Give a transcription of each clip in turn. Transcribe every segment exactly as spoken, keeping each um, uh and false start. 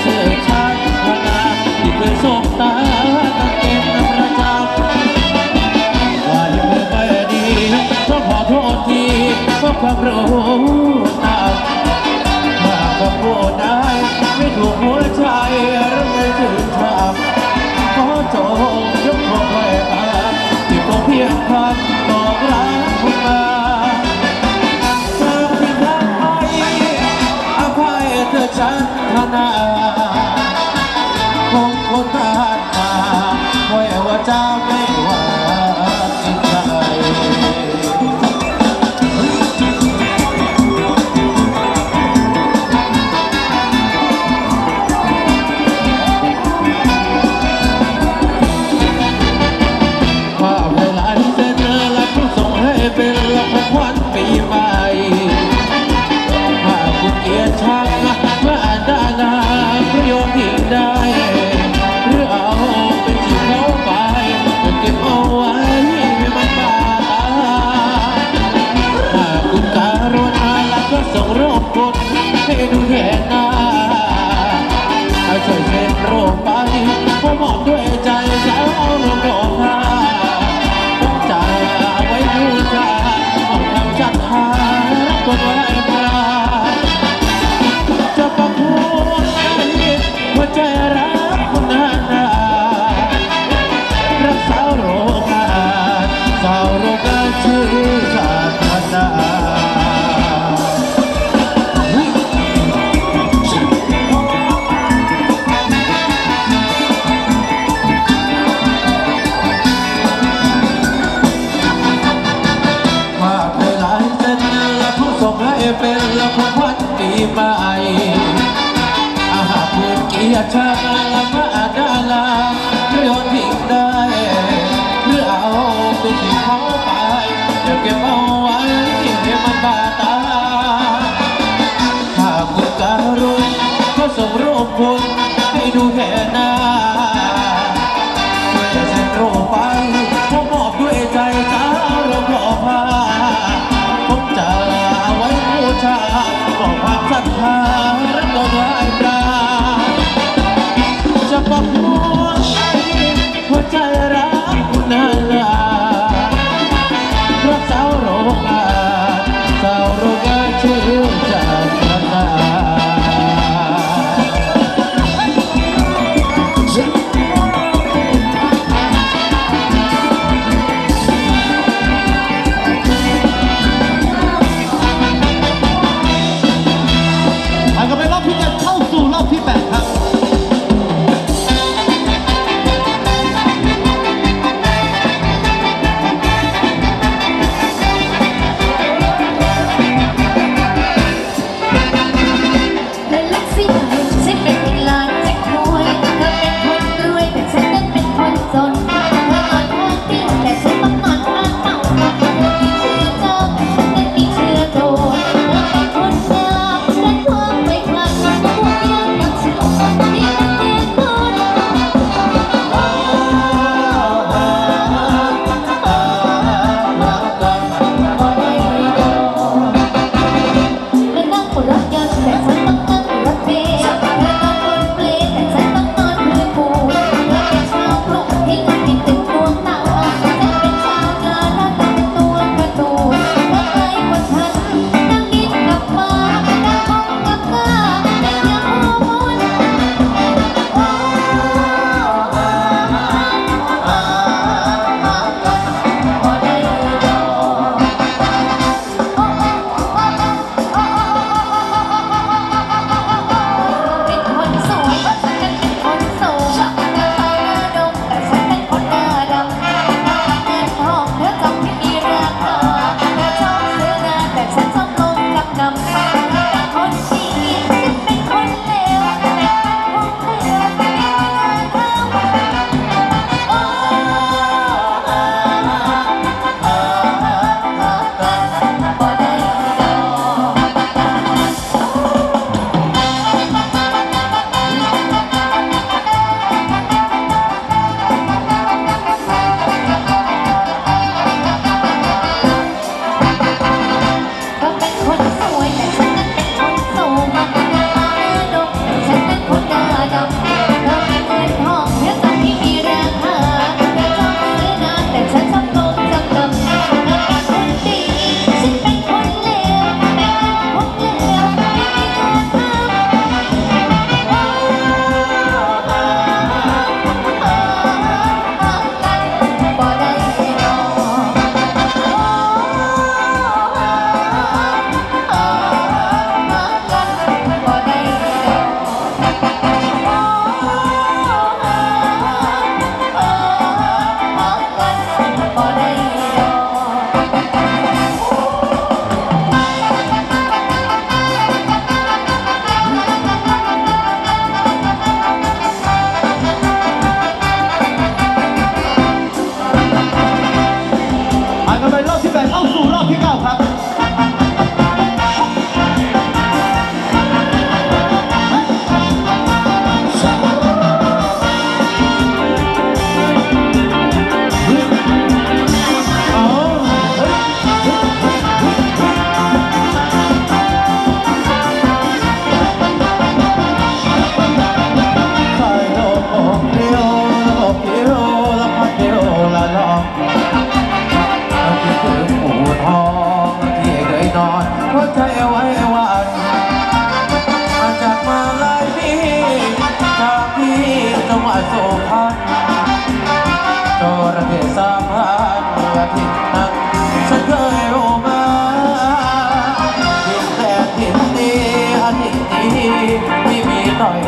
เสื้อชักพนาที่เคยสบตาตั้งเก็บน้ำประจำว่ายังไม่ดีต้องขอโทษทีเพราะความรู้ตามมาก็พูดได้ไม่ถูกหัวใจหรือไม่ถึงทางขอโทษยกโทษให้มาที่คงเพียงคำบอกรักคุณมาจากที่รักไปอภัยเธอฉันธนาคงคนผ่านมาไว้ว่าจะไม่ว่าสิ่งใดเป็นละครขวัญปีใหม่หากคุณเกียรติชักว่าได้ลาประโยชน์ยิ่งได้หรือเอาเป็นที่เขาไปเก็บเอาไว้ให้มันบาตาหากคุณการุณาแล้วก็ส่งโรคกดให้ดูแทนหน้าให้ช่วยเช็ดโรคไปเพราะมอบด้วยใจสาวเอาลงโลกาคนไว้ปลาจะประพวงหัวใจรักคนนานรักสาวโรคาสาวโรคาชื่อชาตินาเป็นละครขวัญปีใหม่อาหารพื้นเกียรติชาติละพระดาราเรื่องทิ้งได้หรือเอาไปที่เขาไปเดี๋ยวเก็บเอาไว้ให้มันบาตาถ้าคุณการุณก็ส่งรูปคุณให้ดูแค่หน้าช่วยเซ็นรูปไปผมมอบด้วยใจสาวเราขอพาผมจะบอกความศรัทธารักก็ไหวปลาจะประพวงหัวใจรักคุณนาลารักสาวโรคาสาวโรคาชื่อจากนา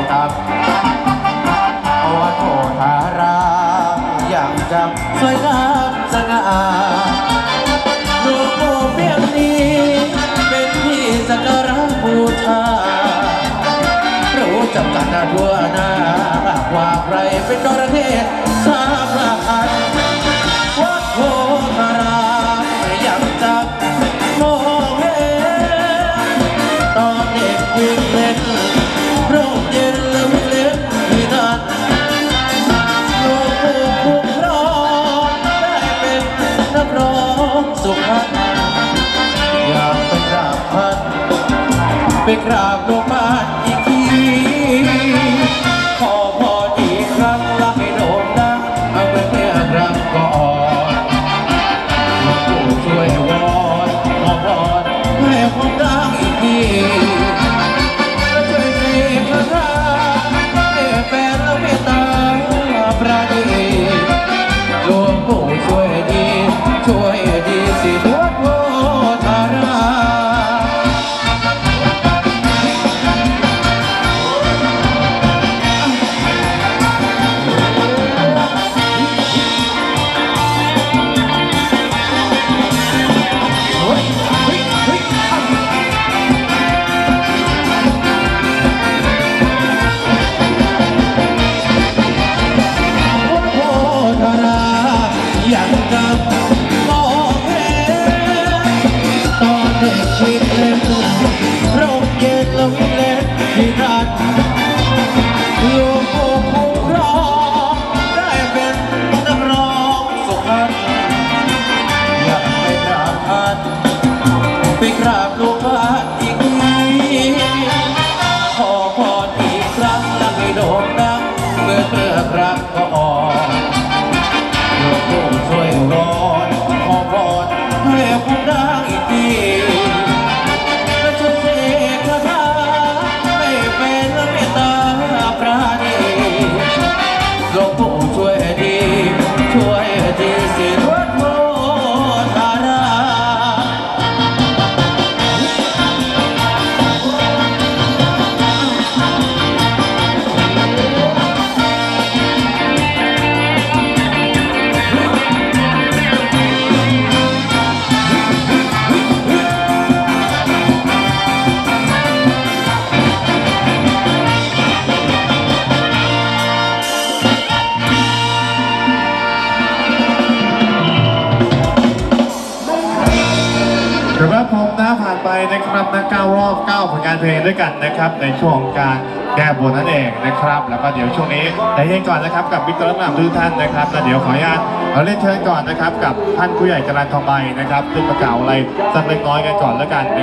กับอวโทธารามอย่างกับสวยงามสง่าหลวงปู่เพียงนี้เป็นที่สักการะบูชารู้จักกันทั่วหน้าว่าใครเป็นจระเข้สามละอันวัดโพธารามยังจับมองเห็นตอนเด็กวิ่งเล่นร่มเย็นและวิ่งเล่นที่นั่นหลวงปู่คุ้มครองได้เป็นนักร้องสุพรรณอยากไปกราบท่านไปกราบหลวงพ่ออีกทีขอพรอีกครั้งรักให้โด่งดังเอาไปเพื่อรักก่อนหลวงปู่ช่วยวอนขอพรให้ผมดังอีกทีและช่วยเสกคาถาให้แฟนและเมตตาประณีหลวงปู่ช่วยดีช่วยดีสิวัดโพธารามชีวิตเล่นร่มเย็นและวิ่งเล่นที่นั่นหลวงปู่คุ้มครองได้เป็นนักร้องสุพรรณอยากไปกราบท่านไปกราบหลวงพ่ออีกทีขอพรอีกครั้งและให้โด่งดังเมื่อเพื่อรักก็ออกหลวงปู่ช่วยวอนขอพรให้ผมดังอีกทีหลวงปู่ช่วยดีช่วยดีสิวัดโพธารครับผมนะผ่านไปนะครับนะเก้ารอบเก้าผลงานเพลงด้วยกันนะครับในช่วงการแก้บนนั่นเองนะครับแล้วก็เดี๋ยวช่วงนี้ได้เย็นก่อนนะครับกับบิ๊กเตอร์นำทุกท่านนะครับแล้วเดี๋ยวขออนุญาตเราเล่นเชิญก่อนนะครับกับท่านผู้ใหญ่จรัญทองใบนะครับซึ่งประกล่าวอะไรสักเล็กน้อยกันก่อนแล้วกัน